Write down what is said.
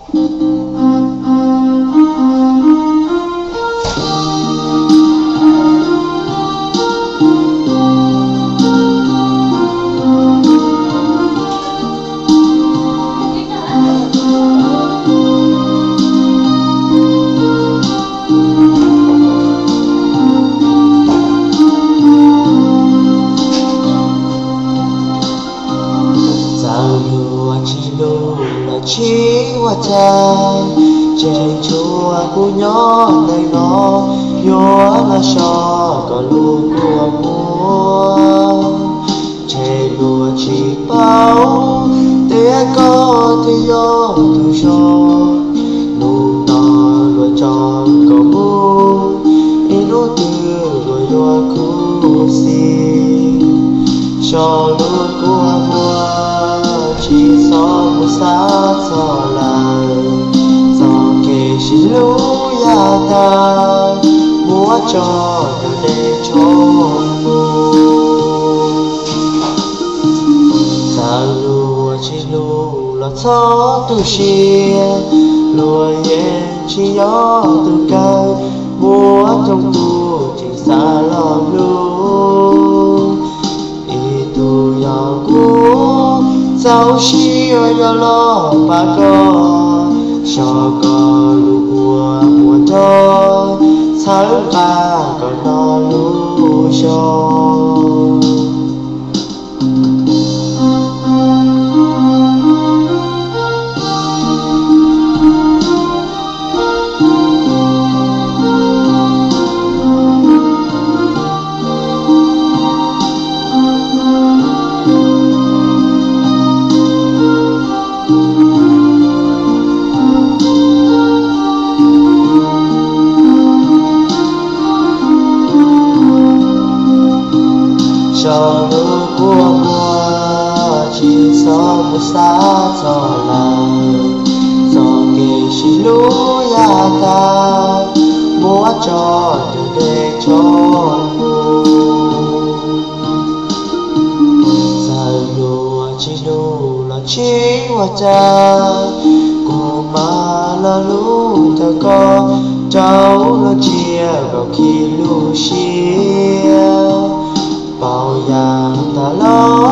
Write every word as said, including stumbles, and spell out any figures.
chỉ qua cha chạy chùa cu nhỏ đầy ngõ nhỏ là cho có luôn của mua chạy lùa chỉ bao để có thì gió từ cho nụ to lùa cho có mu in nụ từ lùa lùa cu si cho luôn của mua chỉ so một xa so là do kể chỉ lũ ya ta múa cho từ để cho mù sao lùa chỉ lù là gió từ chia lùa yên chỉ gió từ cao múa trong tu chỉ xa lo lu ý tu ya cu sao chỉ ở nhà lo ba con cho con lu của mùa đó sao ba con nó lu cho cho lũ của mùa chỉ so một xa cho là do kể chỉ lũ ya ta múa cho từ để cho mù sao lùa chỉ lũ là chỉ hoa cha cô mà là lũ thơ con cháu nó chia vào khi lũ chia bao giang ta lâu